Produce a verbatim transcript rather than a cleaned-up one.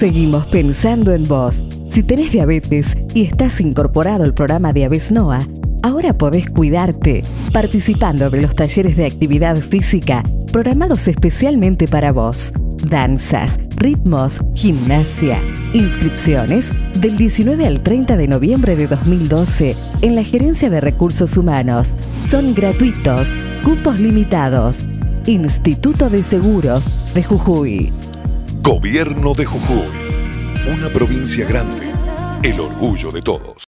Seguimos pensando en vos. Si tenés diabetes y estás incorporado al programa Diabetes N O A, ahora podés cuidarte participando de los talleres de actividad física programados especialmente para vos. Danzas, ritmos, gimnasia. Inscripciones del diecinueve al treinta de noviembre de dos mil doce en la Gerencia de Recursos Humanos. Son gratuitos, cupos limitados. Instituto de Seguros de Jujuy. Gobierno de Jujuy. Una provincia grande. El orgullo de todos.